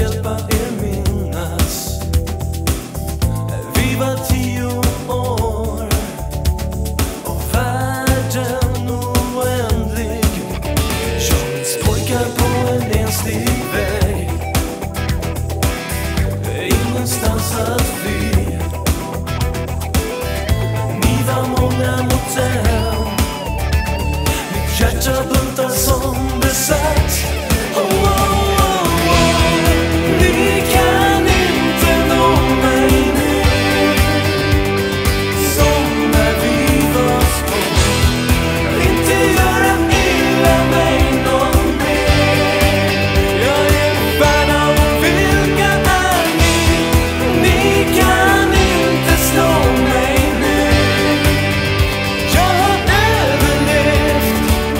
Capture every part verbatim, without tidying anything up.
hjälpa er minnas. Vi var tio år och världen oändlig. Kärlekspojkar på en enslig väg, ingenstans att fly. Ni var många mot en, mitt hjärta bultar som besatt. Oh, oh, oh, oh. Ni kan inte nå mig nu, som när vi var små. Inte göra illa mig någon mer. Jag är fan av vilka är ni. Ni kan inte slå mig nu. Jag har överlevt.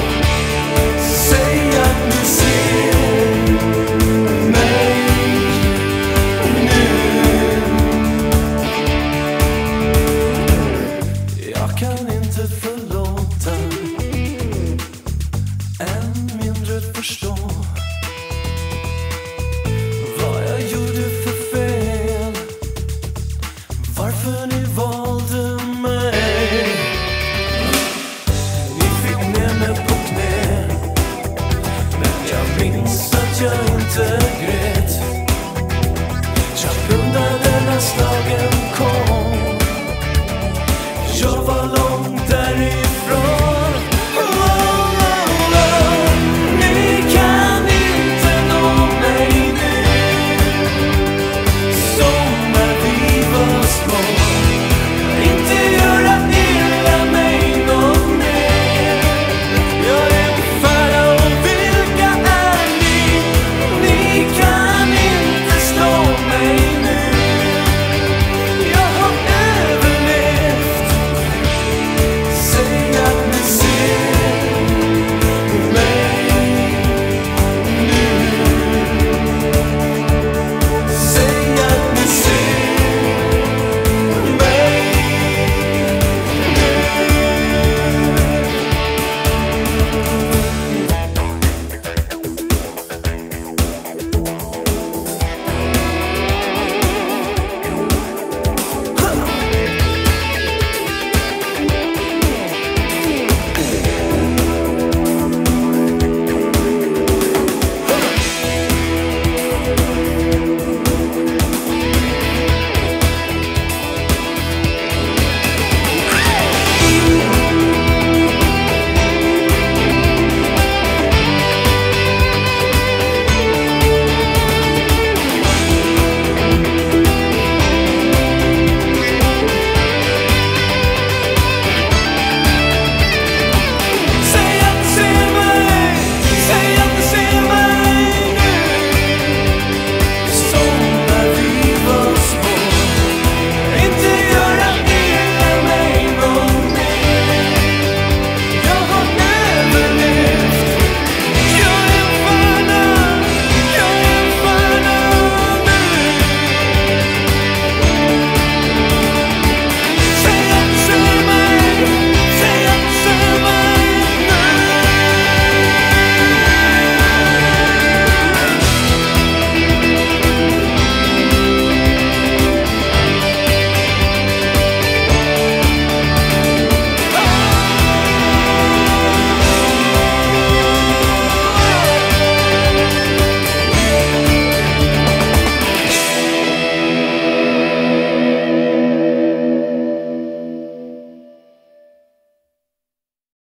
Säg att ni ser mig nu. Jag kan inte förlåta, än mindre förstå vad jag gjorde för fel, varför ni valde mig. Ni fick ner mig på knä, men jag minns att jag inte